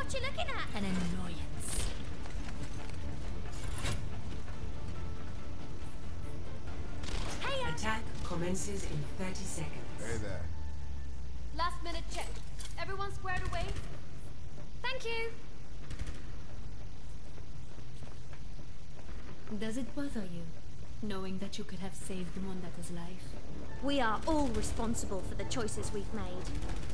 What you looking at? An annoyance. Hey, Attack commences in 30 seconds. Hey there. last minute check. Everyone squared away? Thank you. Does it bother you, knowing that you could have saved Mondata's life? We are all responsible for the choices we've made.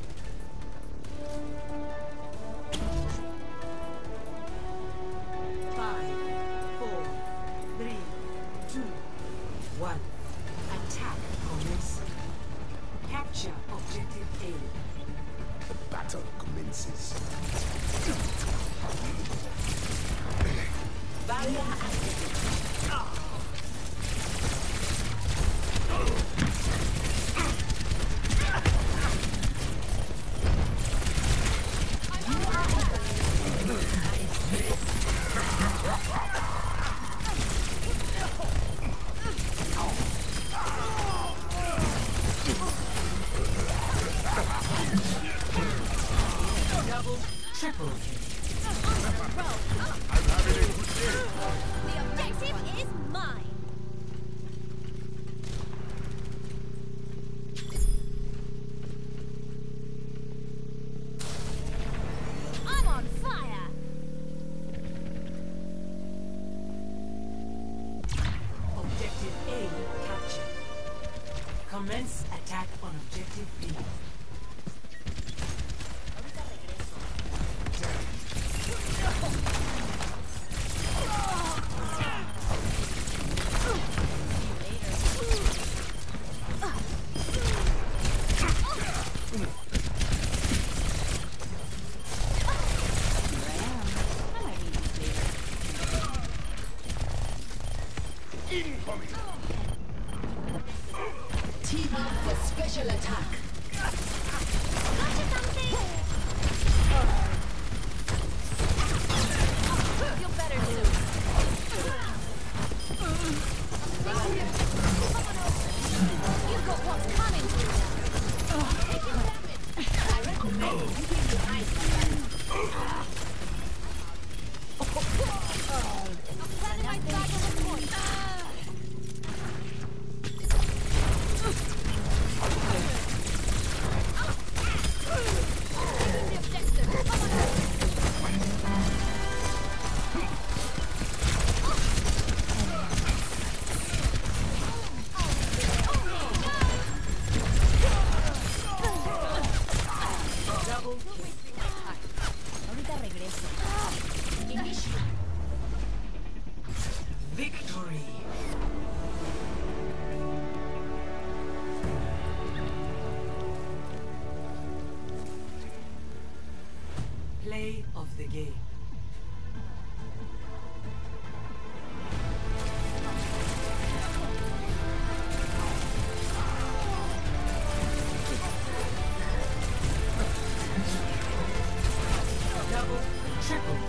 Five, four, three, two, one. Attack commence. Capture objective A. The battle commences. Barrier activated. Double, triple kill. I'm having a good day. The objective is mine. I'm on fire. Objective A captured. Commence attack on objective B. Incoming. Team up for special attack. Gotcha something. Feel better soon. You've got what's coming to you. Taking damage. I recommend keeping your eyes open. I'm planting my flag on the point. Taking the objective. Come on. Double kill. Ahorita regreso. Victory. Play of the game. Double, triple